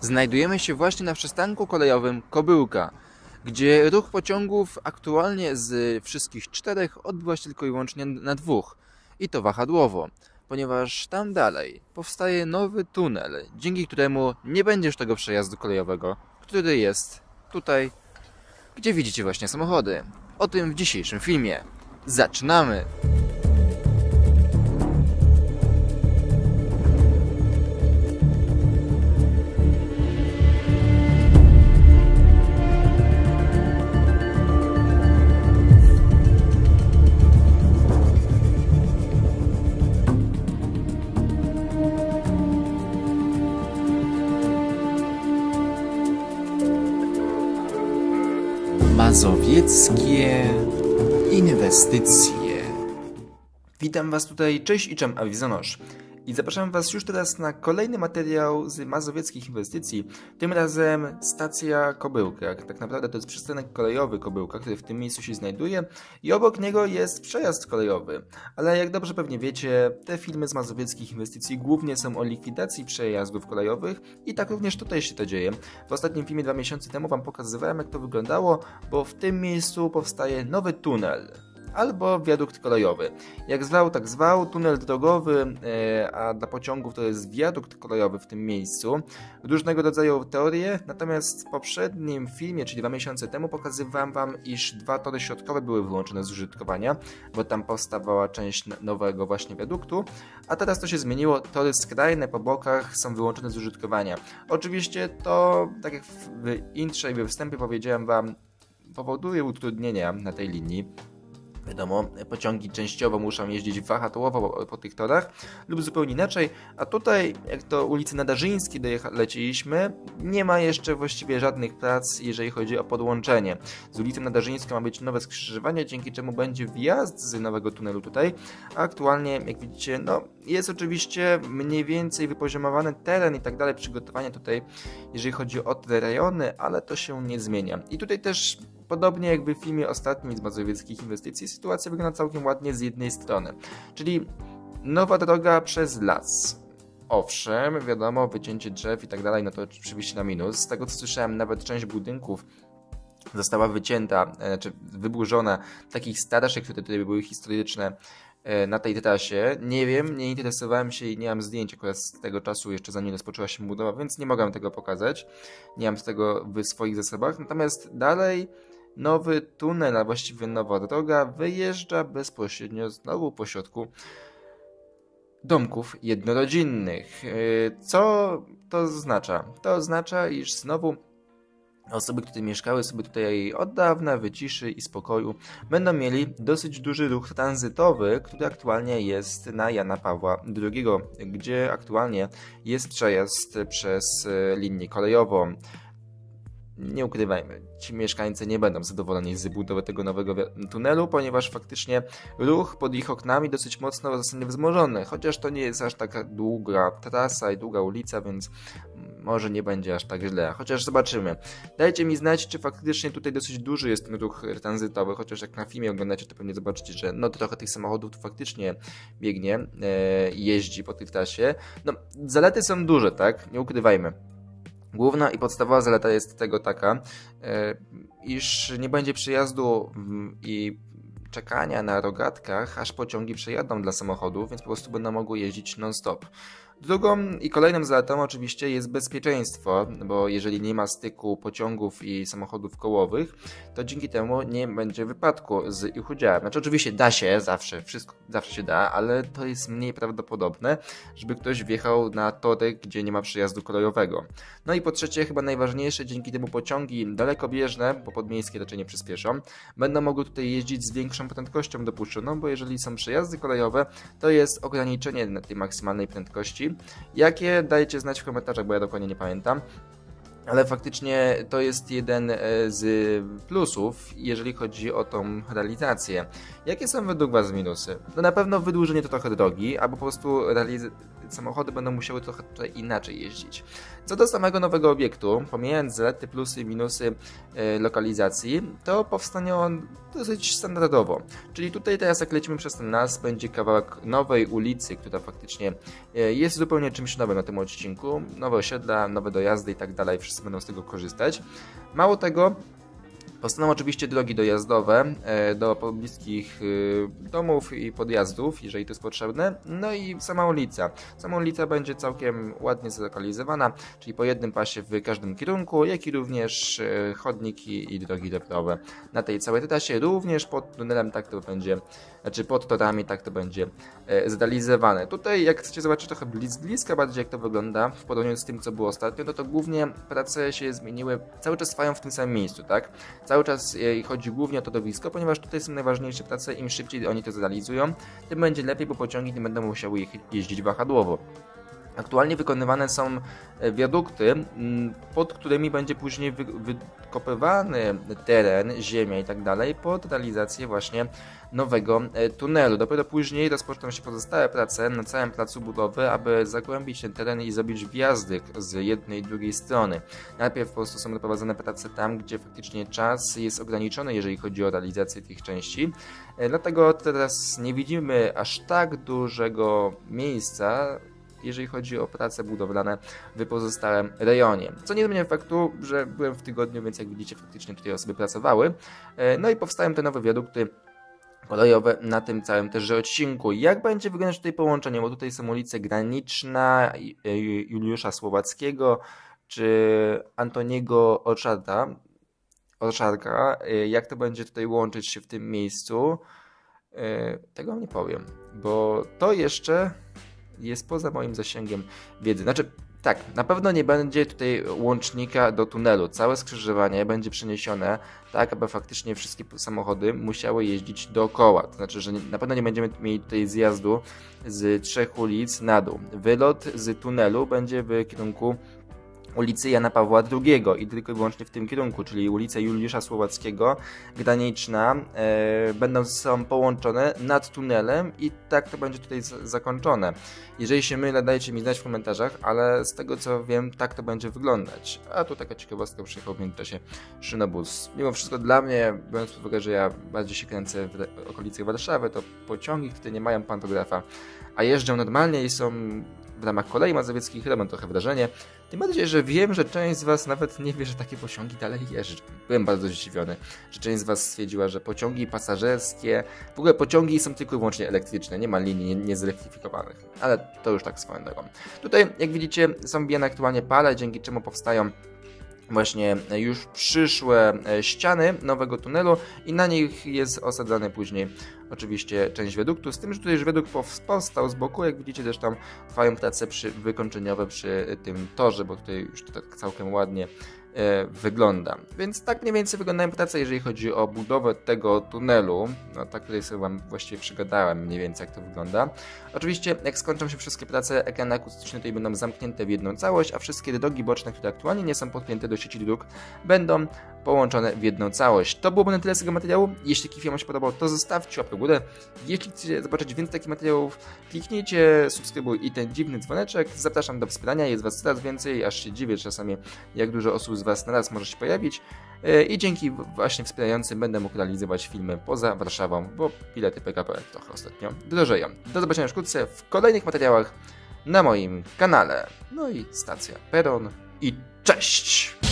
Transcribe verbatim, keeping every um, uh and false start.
Znajdujemy się właśnie na przystanku kolejowym Kobyłka, gdzie ruch pociągów aktualnie z wszystkich czterech odbywa się tylko i wyłącznie na dwóch. I to wahadłowo, ponieważ tam dalej powstaje nowy tunel, dzięki któremu nie będzie już tego przejazdu kolejowego, który jest tutaj, gdzie widzicie właśnie samochody. O tym w dzisiejszym filmie. Zaczynamy! Mazowieckie inwestycje. Witam Was tutaj, cześć i czem awizonosz. I zapraszam Was już teraz na kolejny materiał z mazowieckich inwestycji. Tym razem stacja Kobyłka. Tak naprawdę to jest przystanek kolejowy Kobyłka, który w tym miejscu się znajduje i obok niego jest przejazd kolejowy. Ale jak dobrze pewnie wiecie, te filmy z mazowieckich inwestycji głównie są o likwidacji przejazdów kolejowych i tak również tutaj się to dzieje. W ostatnim filmie dwa miesiące temu Wam pokazywałem, jak to wyglądało, bo w tym miejscu powstaje nowy tunel albo wiadukt kolejowy. Jak zwał, tak zwał, tunel drogowy, a dla pociągów to jest wiadukt kolejowy w tym miejscu. Różnego rodzaju teorie, natomiast w poprzednim filmie, czyli dwa miesiące temu, pokazywałem Wam, iż dwa tory środkowe były wyłączone z użytkowania, bo tam powstawała część nowego właśnie wiaduktu, a teraz to się zmieniło, tory skrajne po bokach są wyłączone z użytkowania. Oczywiście to, tak jak w intrze i we wstępie powiedziałem Wam, powoduje utrudnienia na tej linii. Wiadomo, pociągi częściowo muszą jeździć wahadłowo po tych torach lub zupełnie inaczej, a tutaj, jak do ulicy Nadarzyńskiej leciliśmy, nie ma jeszcze właściwie żadnych prac, jeżeli chodzi o podłączenie. Z ulicą Nadarzyńską ma być nowe skrzyżowanie, dzięki czemu będzie wjazd z nowego tunelu tutaj, a aktualnie, jak widzicie, no jest oczywiście mniej więcej wypoziomowany teren i tak dalej, przygotowanie tutaj, jeżeli chodzi o te rejony, ale to się nie zmienia. I tutaj też podobnie jak w filmie ostatnim z mazowieckich inwestycji, sytuacja wygląda całkiem ładnie z jednej strony. Czyli nowa droga przez las. Owszem, wiadomo, wycięcie drzew i tak dalej, no to oczywiście na minus. Z tego co słyszałem, nawet część budynków została wycięta, znaczy wyburzona, takich starszych, które tutaj były historyczne, na tej trasie. Nie wiem, nie interesowałem się i nie mam zdjęć akurat z tego czasu, jeszcze zanim rozpoczęła się budowa, więc nie mogę tego pokazać. Nie mam z tego w swoich zasobach. Natomiast dalej nowy tunel, a właściwie nowa droga wyjeżdża bezpośrednio znowu po środku domków jednorodzinnych. Co to oznacza? To oznacza, iż znowu osoby, które mieszkały sobie tutaj od dawna, w ciszy i spokoju, będą mieli dosyć duży ruch tranzytowy, który aktualnie jest na Jana Pawła drugiego, gdzie aktualnie jest przejazd przez linię kolejową. Nie ukrywajmy, ci mieszkańcy nie będą zadowoleni z budowy tego nowego tunelu, ponieważ faktycznie ruch pod ich oknami dosyć mocno zostanie wzmożony, chociaż to nie jest aż taka długa trasa i długa ulica, więc może nie będzie aż tak źle, chociaż zobaczymy. Dajcie mi znać, czy faktycznie tutaj dosyć duży jest ten ruch tranzytowy, chociaż jak na filmie oglądacie, to pewnie zobaczycie, że no trochę tych samochodów tu faktycznie biegnie, e, jeździ po tej trasie. No, zalety są duże, tak? Nie ukrywajmy. Główna i podstawowa zaleta jest tego taka, iż nie będzie przejazdu i czekania na rogatkach, aż pociągi przejadą dla samochodów, więc po prostu będą mogły jeździć non-stop. Drugą i kolejną zaletą oczywiście jest bezpieczeństwo, bo jeżeli nie ma styku pociągów i samochodów kołowych, to dzięki temu nie będzie wypadku z ich udziałem. Znaczy oczywiście da się, zawsze, wszystko zawsze się da, ale to jest mniej prawdopodobne, żeby ktoś wjechał na tory, gdzie nie ma przejazdu kolejowego. No i po trzecie, chyba najważniejsze, dzięki temu pociągi dalekobieżne, bo podmiejskie raczej nie przyspieszą, będą mogły tutaj jeździć z większą prędkością dopuszczoną, bo jeżeli są przejazdy kolejowe, to jest ograniczenie na tej maksymalnej prędkości. Jakie? Dajcie znać w komentarzach, bo ja dokładnie nie pamiętam. Ale faktycznie to jest jeden z plusów, jeżeli chodzi o tą realizację. Jakie są według Was minusy? No na pewno wydłużenie to trochę drogi, albo po prostu realiz samochody będą musiały trochę tutaj inaczej jeździć. Co do samego nowego obiektu, pomijając zalety, plusy i minusy e, lokalizacji, to powstanie on dosyć standardowo. Czyli tutaj teraz jak lecimy przez ten las, będzie kawałek nowej ulicy, która faktycznie e, jest zupełnie czymś nowym na tym odcinku. Nowe osiedla, nowe dojazdy i tak dalej, wszyscy będą z tego korzystać. Mało tego, powstaną oczywiście drogi dojazdowe do pobliskich domów i podjazdów, jeżeli to jest potrzebne. No i sama ulica. Sama ulica będzie całkiem ładnie zlokalizowana, czyli po jednym pasie w każdym kierunku, jak i również chodniki i drogi rowerowe. Na tej całej trasie również pod tunelem tak to będzie, znaczy pod torami tak to będzie zrealizowane. Tutaj jak chcecie zobaczyć trochę z bliska bardziej jak to wygląda, w porównaniu z tym co było ostatnio, no to głównie prace się zmieniły, cały czas trwają w tym samym miejscu, tak? Cały czas chodzi głównie o to torowisko, ponieważ tutaj są najważniejsze prace, im szybciej oni to zrealizują, tym będzie lepiej, bo pociągi nie będą musiały jeździć wahadłowo. Aktualnie wykonywane są wiadukty, pod którymi będzie później wykopywany teren, ziemia i tak dalej pod realizację właśnie nowego tunelu. Dopiero później rozpoczną się pozostałe prace na całym placu budowy, aby zagłębić ten teren i zrobić wjazdy z jednej i drugiej strony. Najpierw po prostu są prowadzone prace tam, gdzie faktycznie czas jest ograniczony, jeżeli chodzi o realizację tych części. Dlatego teraz nie widzimy aż tak dużego miejsca, jeżeli chodzi o prace budowlane w pozostałym rejonie. Co nie zmienia faktu, że byłem w tygodniu, więc jak widzicie faktycznie tutaj osoby pracowały. No i powstają te nowe wiadukty kolejowe na tym całym też odcinku. Jak będzie wyglądać tutaj połączenie? Bo tutaj są ulice Graniczna, Juliusza Słowackiego czy Antoniego Orszarda. Orszarka. Jak to będzie tutaj łączyć się w tym miejscu? Tego wam nie powiem, bo to jeszcze jest poza moim zasięgiem wiedzy. Znaczy, tak, na pewno nie będzie tutaj łącznika do tunelu. Całe skrzyżowanie będzie przeniesione tak, aby faktycznie wszystkie samochody musiały jeździć dookoła. To znaczy, że na pewno nie będziemy mieli tutaj zjazdu z trzech ulic na dół. Wylot z tunelu będzie w kierunku ulicy Jana Pawła drugiego i tylko i wyłącznie w tym kierunku, czyli ulica Juliusza Słowackiego, Graniczna, e, będą ze sobą połączone nad tunelem i tak to będzie tutaj zakończone. Jeżeli się mylę, dajcie mi znać w komentarzach, ale z tego co wiem, tak to będzie wyglądać. A tu taka ciekawostka, przyjechał w międzyczasie szynobus. Mimo wszystko dla mnie, biorąc pod uwagę, że ja bardziej się kręcę w okolicy Warszawy, to pociągi, które nie mają pantografa, a jeżdżą normalnie i są w ramach kolei mazowieckich, robią trochę wrażenie. Tym bardziej, że wiem, że część z was nawet nie wie, że takie pociągi dalej jeżdżą. Byłem bardzo zdziwiony, że część z was stwierdziła, że pociągi pasażerskie, w ogóle pociągi są tylko i wyłącznie elektryczne, nie ma linii niezelektryfikowanych, ale to już tak swoją drogą. Tutaj, jak widzicie, są wbijane aktualnie pale, dzięki czemu powstają właśnie już przyszłe ściany nowego tunelu i na nich jest osadzany później oczywiście część wiaduktu, z tym, że tutaj już wiadukt powstał z boku, jak widzicie zresztą trwają prace przy, wykończeniowe przy tym torze, bo tutaj już to tak całkiem ładnie e, wygląda. Więc tak mniej więcej wyglądają prace, jeżeli chodzi o budowę tego tunelu. No tak tutaj sobie wam właściwie przygadałem mniej więcej jak to wygląda. Oczywiście jak skończą się wszystkie prace, ekrany akustyczne tutaj będą zamknięte w jedną całość, a wszystkie drogi boczne, które aktualnie nie są podpięte do sieci dróg, będą połączone w jedną całość. To byłoby na tyle z tego materiału. Jeśli taki film wam się podobał, to zostawcie łapkę w górę. Jeśli chcecie zobaczyć więcej takich materiałów, kliknijcie subskrybuj i ten dziwny dzwoneczek. Zapraszam do wspierania, jest was coraz więcej, aż się dziwię czasami, jak dużo osób z was naraz może się pojawić. I dzięki właśnie wspierającym będę mógł realizować filmy poza Warszawą, bo bilety P K P trochę ostatnio drożeją. Do zobaczenia wkrótce w kolejnych materiałach na moim kanale. No i stacja Peron i cześć!